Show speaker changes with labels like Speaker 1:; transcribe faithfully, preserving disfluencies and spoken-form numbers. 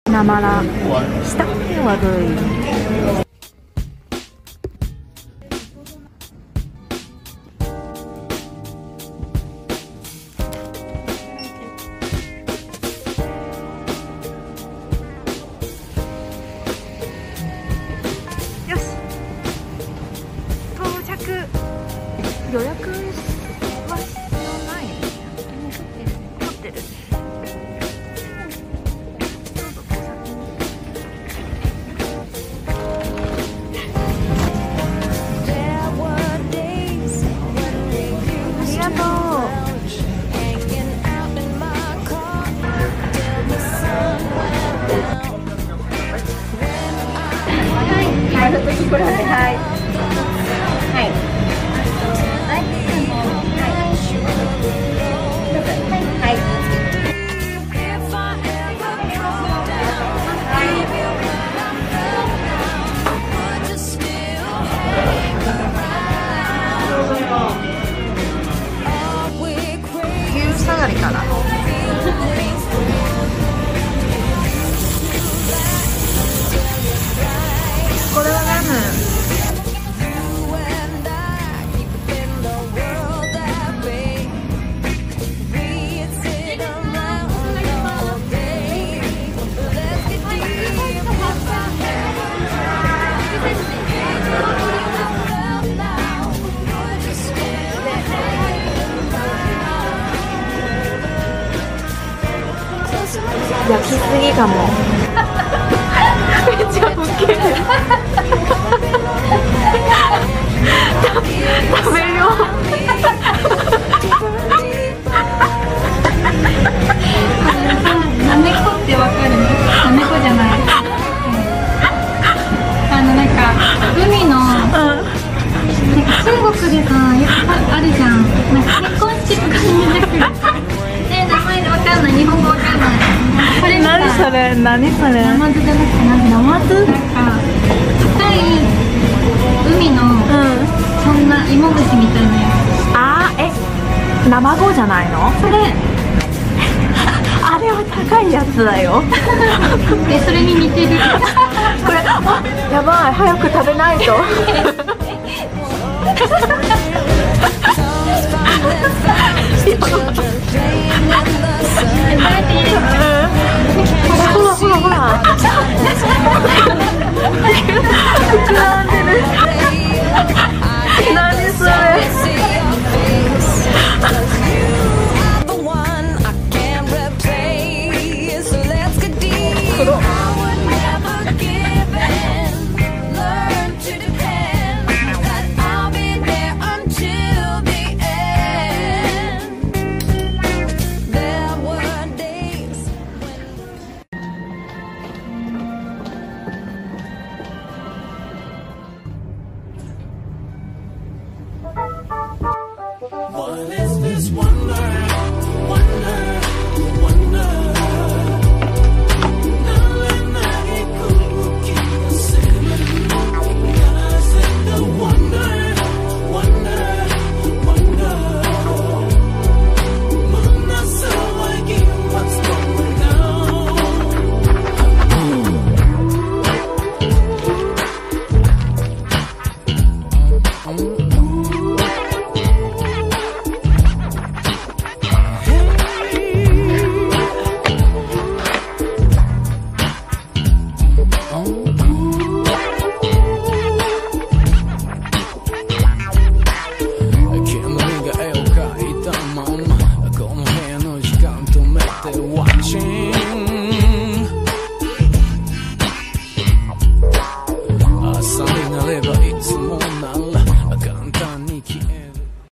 Speaker 1: なまら下はどういう意味？よし、到着。予約は必要ないね。ホテル。これはいはいはい牛下がりかな。これはラム。焼きすぎかも。めっちゃウケる。食べよう。
Speaker 2: なめこってわかる？なめこじゃない。あのなんか海の、なんか中国でさよくあるじゃん。なんか結婚式とかに出てくる。え、名前わかんない。日本語わかんない。これ
Speaker 1: 何それ？何それ？
Speaker 2: ナマズじゃなくて、なんかナマズ？なんか深い海の、うん、そんな芋虫みたいなやつ。
Speaker 1: あー、え、生子じゃないの？
Speaker 2: それ
Speaker 1: あれは高いやつだよ。
Speaker 2: で、それに似てる。
Speaker 1: これ、あ、やばい、早く食べないと。ほらほらほら。膨らんでる。何それ。黒。